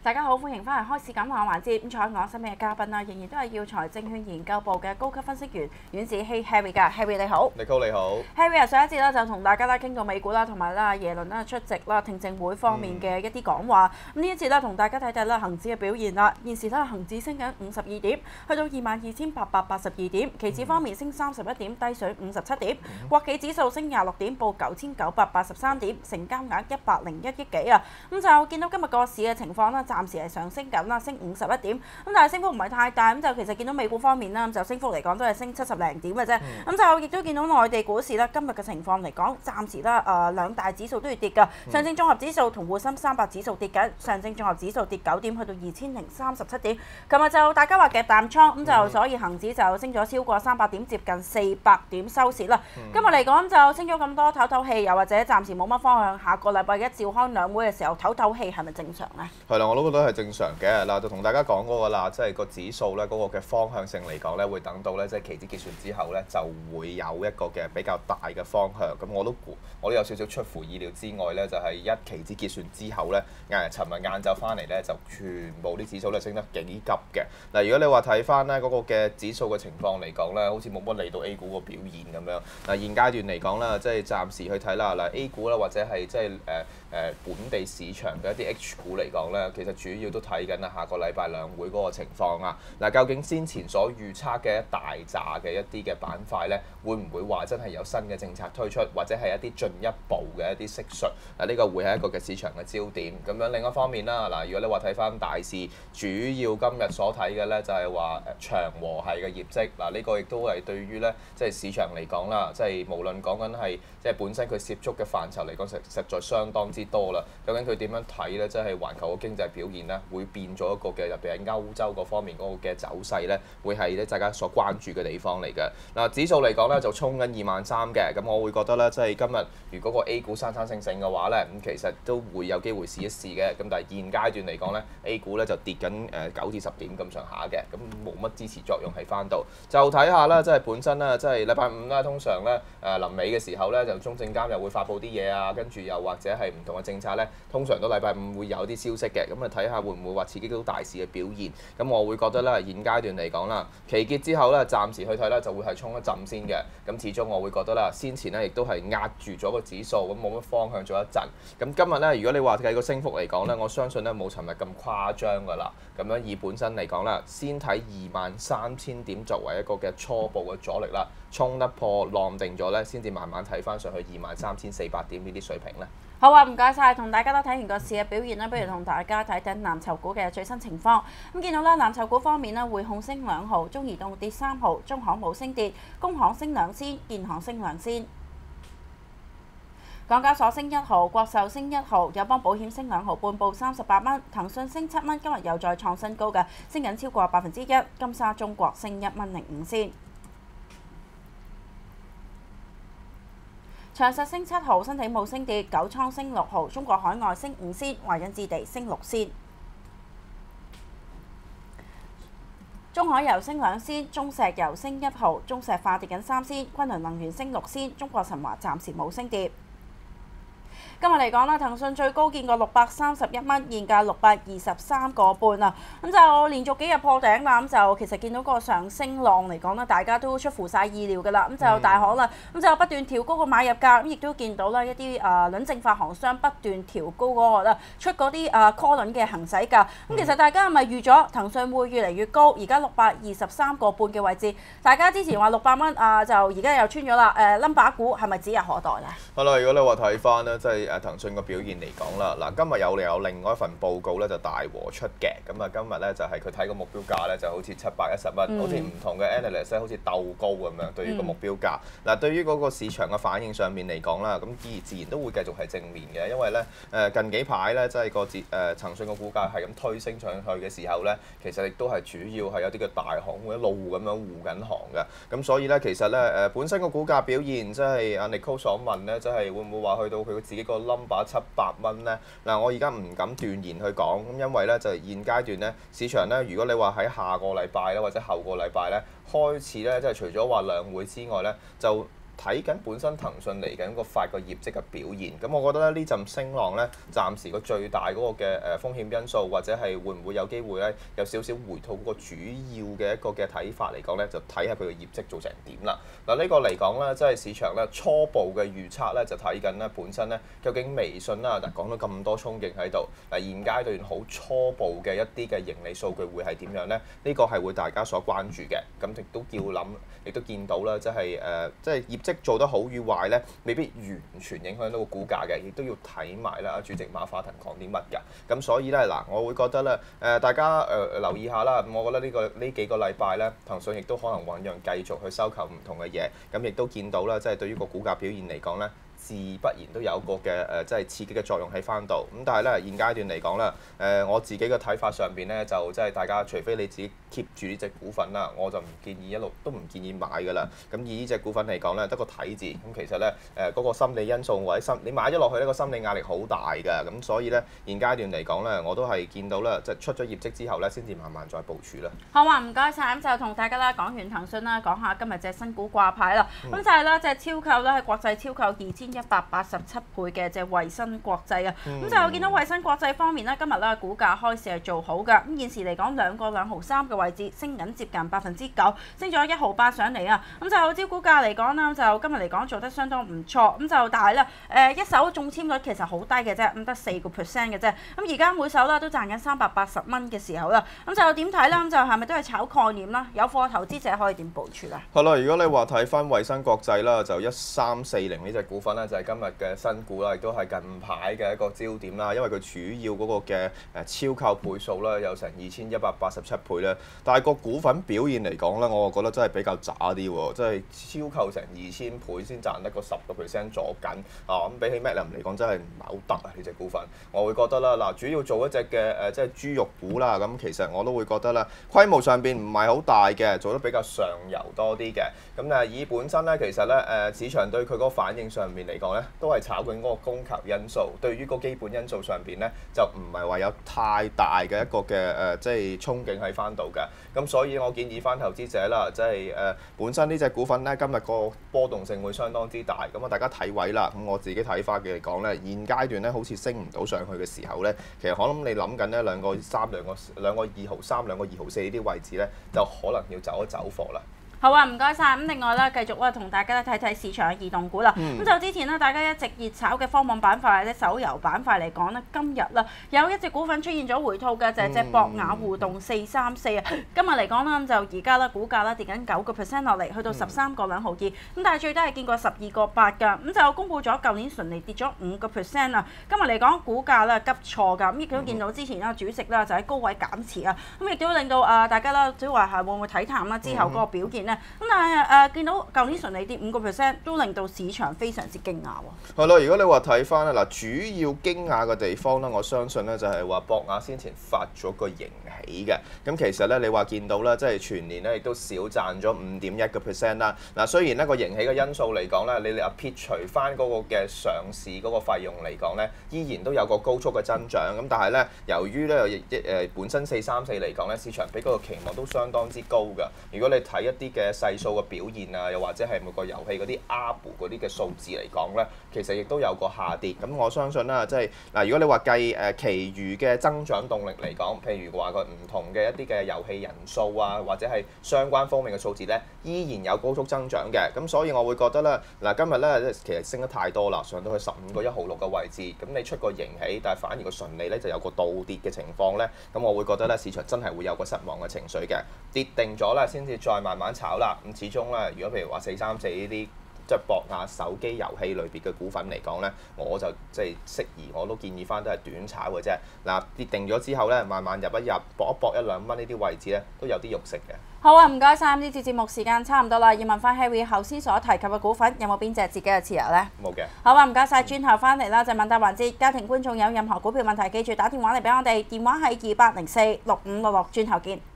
大家好，歡迎翻嚟開市感項環節。咁坐喺我身邊嘅嘉賓啦，仍然都係耀才證券研究部嘅高級分析員阮子希 Harry 㗎。Harry 你好。 你好。 Harry 上一節咧就同大家咧傾到美股啦，同埋啦耶倫啦出席啦聽證會方面嘅一啲講話。咁呢一節咧同大家睇睇啦恆指嘅表現啦。現時咧恆指升緊52點，去到22,882點。期指方面升31點，低水57點。國企指數升26點，報9,983點，成交額101億幾啊。咁就見到今日個市嘅情況啦，暫時係上升緊啦，升51點。咁但係升幅唔係太大，咁就其實見到美股方面啦，就升幅嚟講都係升70零點嘅啫。咁就亦都見到內地股市咧，今日嘅情況嚟講，暫時啦兩大指數都要跌㗎。上證綜合指數同滬深300指數跌緊，上證綜合指數跌9點，去到2037點。琴日就大家話夾淡倉，咁就所以恆指就升咗超過300點，接近400點收市啦。今日嚟講就升咗咁多，唞唞氣，又或者暫時冇乜方向。下個禮拜一召開兩會嘅時候，唞唞氣係咪正常呢？ 係啦，我都覺得係正常嘅。嗱，就同大家講嗰個啦，即係個指數咧，嗰個嘅方向性嚟講咧，會等到咧即係期指結算之後咧，就會有一個嘅比較大嘅方向。咁我都有少少出乎意料之外咧，就係一期指結算之後咧，尋日晏晝翻嚟咧，就全部啲指數咧升得幾急嘅。嗱，如果你話睇翻咧嗰個嘅指數嘅情況嚟講咧，好似冇乜嚟到 A 股個表現咁樣。嗱，現階段嚟講啦，即係暫時去睇啦。嗱 A 股啦，或者係即係本地市場嘅一啲 H 股嚟講咧，其實主要都睇緊下個禮拜兩會嗰個情況啊。嗱，究竟先前所預測嘅一大紮嘅一啲嘅板塊咧，會唔會話真係有新嘅政策推出，或者係一啲進一步嘅一啲釋術？嗱，呢個會係一個嘅市場嘅焦點。咁樣另一方面啦，嗱，如果你話睇翻大市，主要今日所睇嘅咧就係話長和系嘅業績。嗱，呢個亦都係對於咧即係市場嚟講啦，即係無論講緊係即係本身佢涉足嘅範疇嚟講，實在相當之多啦。究竟佢點樣睇咧？即係環球嘅經濟表現咧，會變咗一個嘅入邊喺歐洲嗰方面嗰個嘅走勢咧，會係咧大家所關注嘅地方嚟嘅。嗱，指數嚟講咧就衝緊23,000嘅，咁我會覺得咧即係今日如果個 A 股生生性性嘅話咧，咁其實都會有機會試一試嘅。咁但係現階段嚟講咧 ，A 股咧就跌緊9至10點咁上下嘅，咁冇乜支持作用喺翻度。就睇下啦，即係本身咧，即係禮拜五啦，通常咧臨尾嘅時候咧，就中證監又會發布啲嘢啊，跟住又或者係唔同嘅政策咧，通常都禮拜五會有啲消息嘅，咁啊睇下會唔會話刺激到大市嘅表現。咁我會覺得咧，現階段嚟講啦，期結之後咧，暫時去睇咧就會係衝一陣先嘅。咁始終我會覺得啦，先前咧亦都係壓住咗個指數，咁冇乜方向咗一陣。咁今日咧，如果你話計個升幅嚟講咧，我相信咧冇尋日咁誇張㗎啦。咁樣以本身嚟講啦，先睇23,000點作為一個嘅初步嘅阻力啦，衝得破浪定咗咧，先至慢慢睇翻上去23,400點呢啲水平咧。 好啊，唔該晒，同大家都睇完個市嘅表現啦，不如同大家睇睇藍籌股嘅最新情況。咁見到啦，藍籌股方面咧，匯控升2毫，中移動跌3毫，中行冇升跌，工行升2仙，建行升2仙。港交所升1毫，國壽升1毫，友邦保險升2毫半，報38蚊。騰訊升7蚊，今日又再創新高嘅，升緊超過1%。金沙中國升1.05仙。長實升7毫，新地冇升跌，九倉升6毫，中國海外升5仙，華潤置地升6仙。中海油升2仙，中石油升1毫，中石化跌緊3仙，昆侖能源升6仙，中國神華暫時冇升跌。今日嚟講啦，騰訊最高見過631蚊，現價623個半啊，咁就連續幾日破頂啦，咁就其實見到個上升浪嚟講啦，大家都出乎晒意料㗎啦，咁就大行啦，咁就不斷調高個買入價，咁亦都見到啦一啲輪證發行商不斷調高嗰個啦，出嗰啲call 輪嘅行使價，咁其實大家係咪預咗騰訊會越嚟越高？而家623個半嘅位置，大家之前話600蚊就而家又穿咗啦，number 股係咪指日可待咧？ 係啦，如果你話睇翻咧，即係騰訊個表現嚟講啦，嗱今日有另外一份報告咧就大和出嘅，咁啊今日咧就係佢睇個目標價咧就好似710蚊，好似唔同嘅 analyst 咧好似鬥高咁樣對於個目標價。嗱對於嗰個市場嘅反應上面嚟講啦，咁自然都會繼續係正面嘅，因為咧近幾排咧即係個騰訊個股價係咁推升上去嘅時候咧，其實亦都係主要係有啲嘅大行會一路咁樣護緊行嘅，咁所以咧其實咧本身個股價表現即係阿 Nicole 所問咧，即係會唔會話去到佢自己個number 700蚊咧？嗱，我而家唔敢斷言去講，咁因為咧就現階段咧市場咧，如果你話喺下個禮拜咧或者後個禮拜咧開始咧，即係除咗話兩會之外咧，就睇緊本身騰訊嚟緊個快個業績嘅表現。咁我覺得咧呢陣升浪咧，暫時個最大嗰個嘅風險因素，或者係會唔會有機會咧有少少回吐嗰個主要嘅一個嘅睇法嚟講咧，就睇下佢嘅業績做成點啦。嗱呢個嚟講咧，即係市場咧初步嘅預測咧，就睇緊咧本身咧究竟微信啦，嗱講到咁多衝勁喺度，嗱現階段好初步嘅一啲嘅盈利數據會係點樣咧？呢個係會大家所關注嘅。咁亦都叫諗，亦都見到啦，即係業績做得好與壞咧，未必完全影響到個股價嘅，亦都要睇埋啦。主席馬化騰講啲乜㗎？咁所以咧嗱，我會覺得咧大家留意下啦。咁我覺得呢幾個禮拜咧，騰訊亦都可能醖釀繼續去收購唔同嘅嘢。咁亦都見到啦，即係對於個股價表現嚟講咧，自不然都有個嘅即係刺激嘅作用喺翻度。咁但係咧現階段嚟講咧，我自己嘅睇法上邊咧，就即係大家除非你自己 keep 住呢隻股份啦，我就唔建議一路都唔建議買㗎啦。咁以呢隻股份嚟講咧，得個睇字。咁其實咧嗰個心理因素或者你買咗落去呢個心理壓力好大㗎。咁所以咧現階段嚟講咧，我都係見到啦，即係出咗業績之後咧，先至慢慢再部署啦。 好啊，唔該晒。咁就同大家啦講完騰訊啦，講下今日隻新股掛牌啦。咁就係啦，隻超購啦，係國際超購2187倍嘅隻衞生國際啊。咁就見到衞生國際方面咧，今日咧股價開市係做好㗎。咁現時嚟講2個2毫3嘅位置，升緊接近9%，升咗1毫8上嚟啊。咁就招股價嚟講啦，就今日嚟講做得相當唔錯。咁就但係咧一手中籤率其實好低嘅啫，咁得4%嘅啫。咁而家每手啦都賺緊380蚊嘅時候啦，咁就點睇啦？咁就係咪都係炒概念啦？有貨投資者可以點部署咧？ 係啦，如果你話睇翻衞生國際啦，就1340呢隻股份咧，就係今日嘅新股啦，亦都係近排嘅一個焦點啦。因為佢主要嗰個嘅超購倍數啦，有成2187倍咧。但係個股份表現嚟講咧，我覺得真係比較渣啲喎，即係超購成2000倍先賺得個10%左緊啊！咁比起 Magnum 嚟講，真係唔係好得啊呢隻股份。我會覺得啦，嗱，主要做一隻嘅即係豬肉股啦，咁其實我都會覺得啦，規模上邊唔係好大嘅，做得比較上游多啲嘅。咁以本身咧，其實咧市場對佢嗰個反應上面嚟講咧，都係炒緊嗰個供求因素。對於個基本因素上邊咧，就唔係話有太大嘅一個嘅即係憧憬喺翻度嘅。咁所以我建議翻投資者啦，即係本身呢隻股份咧，今日個波動性會相當之大。咁大家睇位啦。咁我自己睇法嘅嚟講咧，現階段咧好似升唔到上去嘅時候咧，其實可能你諗緊咧2個3、2個2毫3、2個2毫4呢啲位置咧，就可能要走一走貨啦。 好啊，唔該晒。咁另外咧，繼續咧同大家睇睇市場嘅異動股啦。咁就之前咧，大家一直熱炒嘅科網板塊或者手遊板塊嚟講咧，今日啦有一隻股份出現咗回吐嘅，就係隻博雅互動434啊。今日嚟講啦，咁就而家咧股價咧跌緊9%落嚟，去到13個2毫2。咁但係最低係見過12個8㗎。咁就公佈咗舊年純利跌咗5%啊。今日嚟講股價咧急挫㗎。咁亦都見到之前啦主席啦就喺高位減持啊。咁亦都令到大家啦即係話係會唔會睇淡啦之後嗰個表現。咁但係見到舊年純利跌5%，都令到市場非常之驚訝喎。 係咯，如果你話睇翻咧嗱，主要驚訝嘅地方咧，我相信咧就係話博雅先前發咗個盈喜嘅。咁其實咧你話見到啦，即係全年咧亦都少賺咗5.1%啦。嗱，雖然呢個盈喜嘅因素嚟講咧，你撇除翻嗰個嘅上市嗰個費用嚟講咧，依然都有個高速嘅增長。咁但係咧，由於咧本身434嚟講咧，市場俾嗰個期望都相當之高㗎。如果你睇一啲嘅細數嘅表現啊，又或者係每個遊戲嗰啲 ARPU 嗰啲嘅數字嚟講咧，其實亦都有個下跌。咁我相信啦，即係嗱，如果你話計其餘嘅增長動力嚟講，譬如話個唔同嘅一啲嘅遊戲人數啊，或者係相關方面嘅數字咧，依然有高速增長嘅。咁所以我會覺得咧，嗱今日咧其實升得太多啦，上到去15個1毫6嘅位置，咁你出個盈喜，但係反而個純利咧就有個倒跌嘅情況咧，咁我會覺得咧市場真係會有個失望嘅情緒嘅，跌定咗啦先至再慢慢炒啦。咁始終咧，如果譬如話434呢啲即係博雅手機遊戲類別嘅股份嚟講咧，我就即係適宜，我都建議翻都係短炒嘅啫。嗱，跌定咗之後咧，慢慢入一入，搏一搏1、2蚊呢啲位置咧，都有啲肉食嘅。 好啊，唔該晒。呢節節目時間差唔多啦，要問翻 Harry 頭先所提及嘅股份有冇邊隻自己嘅持有咧？ 冇嘅。 好啊，唔該晒。轉頭翻嚟啦，就問答環節。家庭觀眾有任何股票問題，記住打電話嚟俾我哋，電話係28046566，轉頭見。